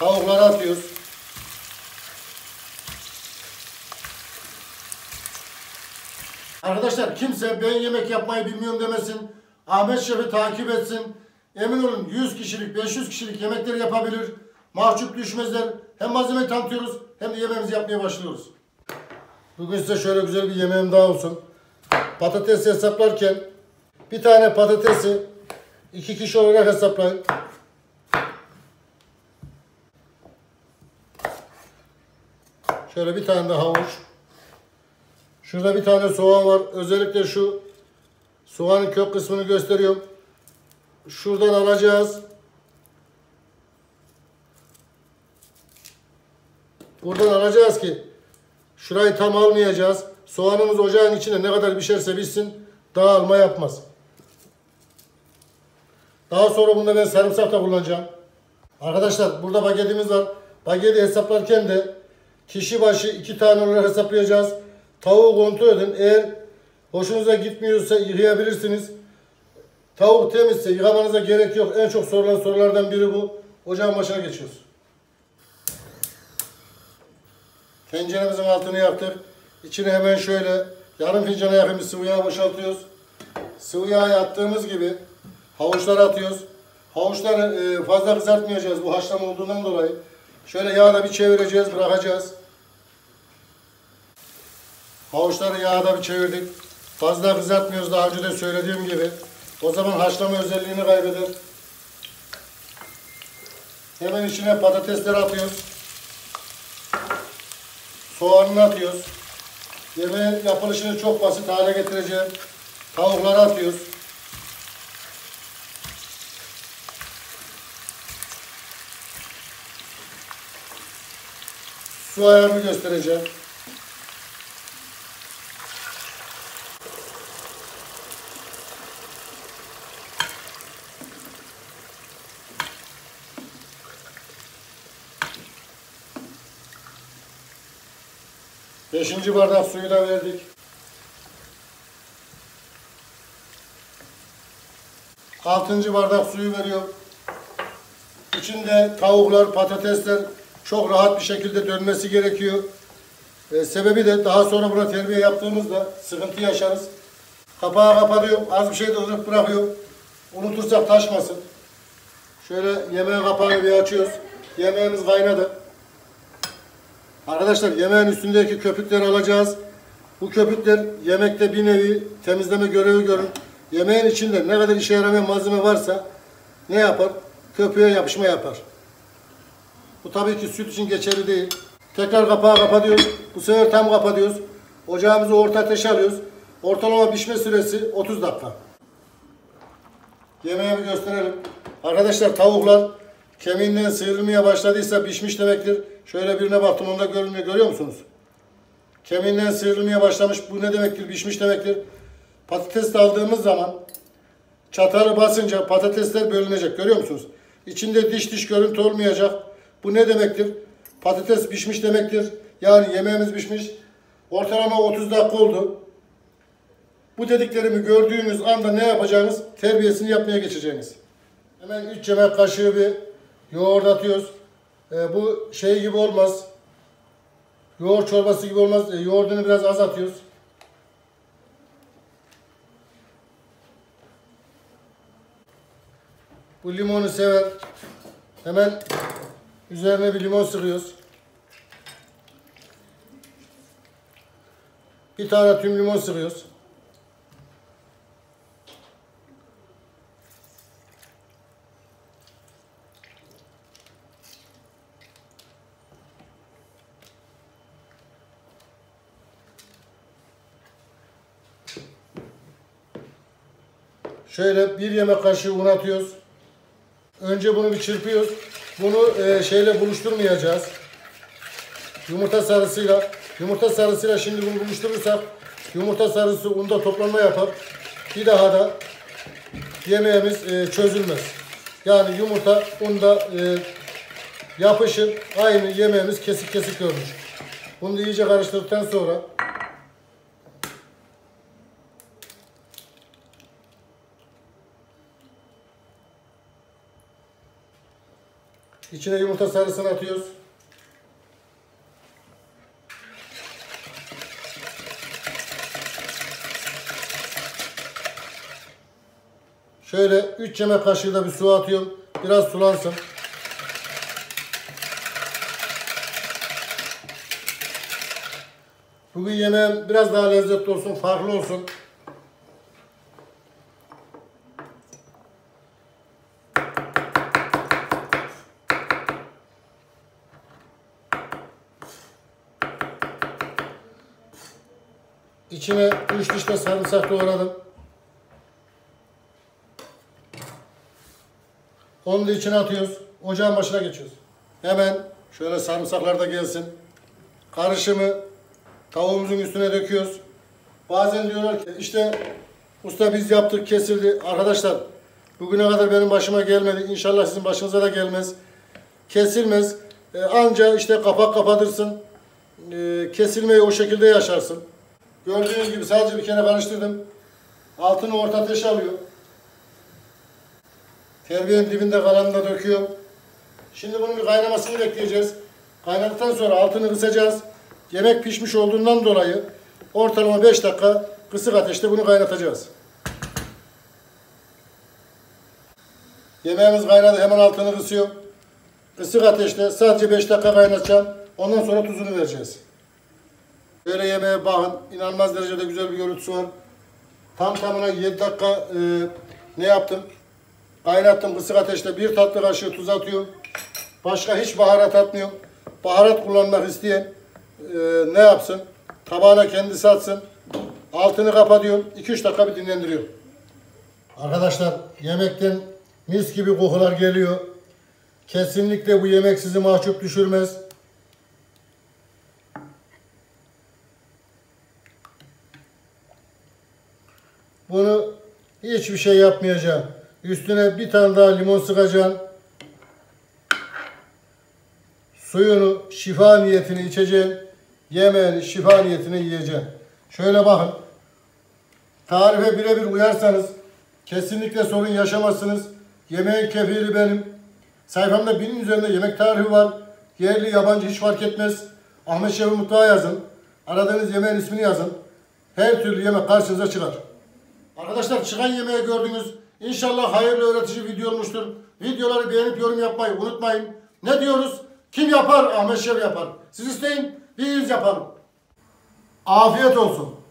Tavukları atıyoruz. Arkadaşlar kimse ben yemek yapmayı bilmiyorum demesin. Ahmet Şef'i takip etsin. Emin olun 100 kişilik, 500 kişilik yemekleri yapabilir. Mahcup düşmezler. Hem malzemeyi tanıtıyoruz hem de yemeğimizi yapmaya başlıyoruz. Bugün size şöyle güzel bir yemeğim daha olsun. Patatesi hesaplarken bir tane patatesi 2 kişi olarak hesaplayın. Şöyle bir tane de havuç. Şurada bir tane soğan var. Özellikle şu soğanın kök kısmını gösteriyorum. Şuradan alacağız. Buradan alacağız ki şurayı tam almayacağız. Soğanımız ocağın içinde ne kadar pişerse pişsin dağılma yapmaz. Daha sonra bunda ben sarımsak da kullanacağım. Arkadaşlar burada bagetimiz var. Bageti hesaplarken de kişi başı 2 tane olarak hesaplayacağız. Tavuğu kontrol edin. Eğer hoşunuza gitmiyorsa yıkayabilirsiniz. Tavuk temizse yıkamanıza gerek yok. En çok sorulan sorulardan biri bu. Ocağın başına geçiyoruz. Tenceremizin altını yaktık. İçine hemen şöyle yarım fincana yakın bir sıvı yağ boşaltıyoruz. Sıvı yağı attığımız gibi havuçları atıyoruz. Havuçları fazla kızartmayacağız bu haşlama olduğundan dolayı. Şöyle yağda bir çevireceğiz, bırakacağız. Havuçları yağda bir çevirdik. Fazla kızartmıyoruz daha önce de söylediğim gibi. O zaman haşlama özelliğini kaybeder. Hemen içine patatesleri atıyoruz. Soğanını atıyoruz. Yemeğin yapılışını çok basit hale getireceğim. Tavukları atıyoruz. Su ayarını göstereceğim. Beşinci bardak suyu da verdik. Altıncı bardak suyu veriyorum. İçinde tavuklar, patatesler çok rahat bir şekilde dönmesi gerekiyor. Sebebi de daha sonra buna terbiye yaptığımızda sıkıntı yaşarız. Kapağı kapatıyorum. Az bir şey de ılık bırakıyorum. Unutursak taşmasın. Şöyle yemeğin kapağını bir açıyoruz. Yemeğimiz kaynadı. Arkadaşlar yemeğin üstündeki köpükleri alacağız. Bu köpükler yemekte bir nevi temizleme görevi görür. Yemeğin içinde ne kadar işe yaramayan malzeme varsa ne yapar? Köpüğe yapışma yapar. Bu tabii ki süt için geçerli değil. Tekrar kapağı kapatıyoruz. Bu sefer tam kapatıyoruz. Ocağımızı orta ateşe alıyoruz. Ortalama pişme süresi 30 dakika. Yemeğimi gösterelim. Arkadaşlar tavuklar kemiğinden sıyrılmaya başladıysa pişmiş demektir. Şöyle birine baktım onda görünmüyor. Görüyor musunuz? Kemiğinden sıyrılmaya başlamış. Bu ne demektir? Pişmiş demektir. Patates de aldığımız zaman çatalı basınca patatesler bölünecek. Görüyor musunuz? İçinde diş görüntü olmayacak. Bu ne demektir? Patates pişmiş demektir. Yani yemeğimiz pişmiş. Ortalama 30 dakika oldu. Bu dediklerimi gördüğünüz anda ne yapacağınız? Terbiyesini yapmaya geçeceğiniz. Hemen 3 yemek kaşığı bir yoğurt atıyoruz. Bu şey gibi olmaz. Yoğurt çorbası gibi olmaz. Yoğurdunu biraz az atıyoruz. Bu limonu sever. Hemen üzerine bir limon sıkıyoruz. Bir tane tüm limon sıkıyoruz. Şöyle bir yemek kaşığı un atıyoruz. Önce bunu bir çırpıyoruz. Bunu şeyle buluşturmayacağız. Yumurta sarısıyla şimdi bunu buluşturursak yumurta sarısı unda toplanma yapar. Bir daha da yemeğimiz çözülmez. Yani yumurta unda yapışır. Aynı yemeğimiz kesik kesik görünür. Bunu da iyice karıştırdıktan sonra İçine yumurta sarısını atıyoruz. Şöyle 3 yemek kaşığı da bir su atıyorum. Biraz sulansın. Bugün yemeğim biraz daha lezzetli olsun, farklı olsun. İçine 3 diş de sarımsak doğradım. Onu da içine atıyoruz. Ocağın başına geçiyoruz. Hemen şöyle sarımsaklar da gelsin. Karışımı tavuğumuzun üstüne döküyoruz. Bazen diyorlar ki işte usta biz yaptık kesildi. Arkadaşlar bugüne kadar benim başıma gelmedi. İnşallah sizin başınıza da gelmez. Kesilmez. Anca işte kapak kapatırsın. Kesilmeyi o şekilde yaşarsın. Gördüğünüz gibi sadece bir kere karıştırdım. Altını orta ateşe alıyor. Terbiyenin dibinde kalanını da döküyorum. Şimdi bunun bir kaynamasını bekleyeceğiz. Kaynadıktan sonra altını kısacağız. Yemek pişmiş olduğundan dolayı ortalama 5 dakika kısık ateşte bunu kaynatacağız. Yemeğimiz kaynadı. Hemen altını kısıyorum. Kısık ateşte sadece 5 dakika kaynatacağım. Ondan sonra tuzunu vereceğiz. Böyle yemeğe bakın. İnanılmaz derecede güzel bir görüntüsü var. Tam tamına 7 dakika ne yaptım? Kaynattım kısık ateşte. 1 tatlı kaşığı tuz atıyorum. Başka hiç baharat atmıyorum. Baharat kullanmak isteyen ne yapsın? Tabağına kendisi atsın. Altını kapatıyorum. 2-3 dakika bir dinlendiriyorum. Arkadaşlar yemekten mis gibi kokular geliyor. Kesinlikle bu yemek sizi mahcup düşürmez. Bunu hiçbir şey yapmayacağım. Üstüne bir tane daha limon sıkacağım. Suyunu şifa niyetine içeceğim. Yemeğini şifa niyetine yiyeceğim. Şöyle bakın. Tarife birebir uyarsanız kesinlikle sorun yaşamazsınız. Yemeğin kefili benim. Sayfamda 1000'in üzerinde yemek tarifi var. Yerli yabancı hiç fark etmez. Ahmet Şef'i mutfağa yazın. Aradığınız yemeğin ismini yazın. Her türlü yemek karşınıza çıkar. Arkadaşlar çıkan yemeği gördünüz. İnşallah hayırlı öğretici video olmuştur. Videoları beğenip yorum yapmayı unutmayın. Ne diyoruz? Kim yapar? Ahmet Şef yapar. Siz isteyin, biz yapalım. Afiyet olsun.